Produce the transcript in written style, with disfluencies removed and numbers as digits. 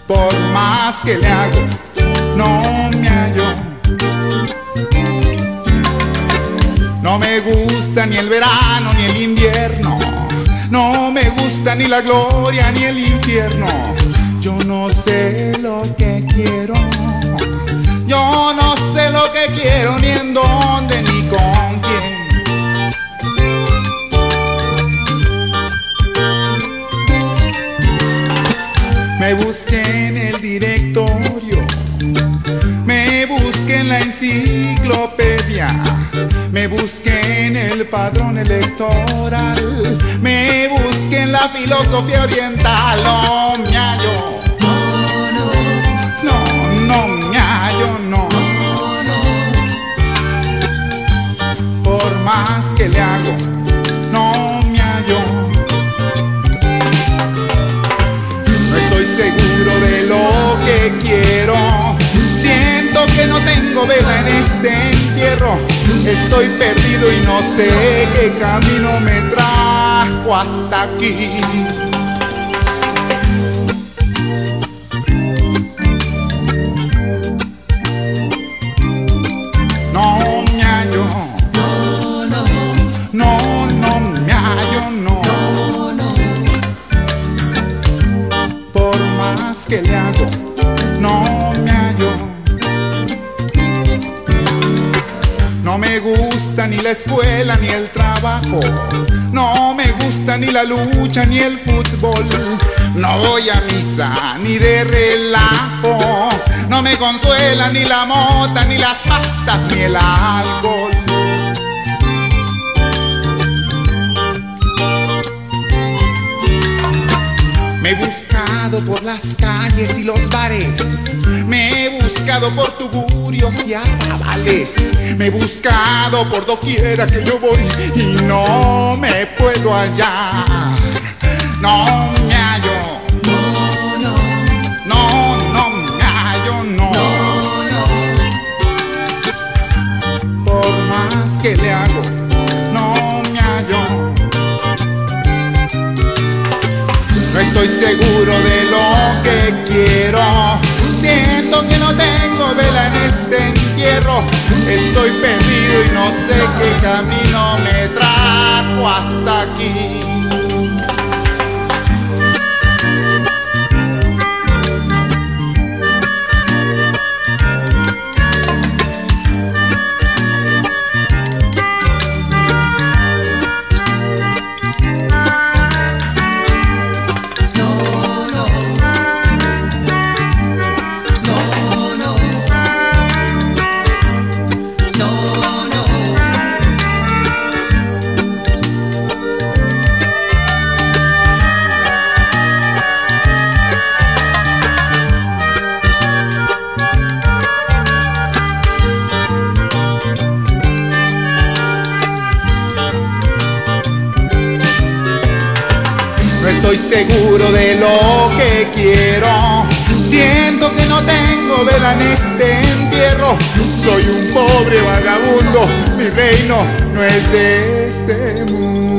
Por más que le hago, no me hallo. No me gusta ni el verano ni el invierno. No me gusta ni la gloria ni el infierno. Yo no sé lo que quiero. Yo no sé lo que quiero, ni en dónde, ni con quién. Me busqué en el directorio, me busqué en la enciclopedia, me busqué en el padrón electoral, me busqué en la filosofía oriental. No me hallo, no me hallo, no. Por más que le hago, no me hallo. No estoy seguro de lo que quiero. Siento que no tengo vela en este entierro. Estoy perdido y no sé qué camino me trajo hasta aquí. No me hallo, no me hallo, no. Por más que le hago, no me hallo. No me gusta ni la escuela ni el trabajo. No me gusta ni la lucha ni el fútbol. No voy a misa ni de relajo. No me consuela ni la mota, ni las pastas, ni el alcohol. Me he buscado por las calles y los bares. Me he buscado por tugurios y arrabales. Me he buscado por doquiera que yo voy y no me puedo hallar. No me hallo. No me hallo, no. Por más que le hago, no me hallo. No estoy seguro de lo que quiero. Siento que no tengo vela en este entierro. Estoy perdido y no sé qué camino me trajo hasta aquí. No estoy seguro de lo que quiero. Siento que no tengo vela en este entierro. Soy un pobre vagabundo. Mi reino no es de este mundo.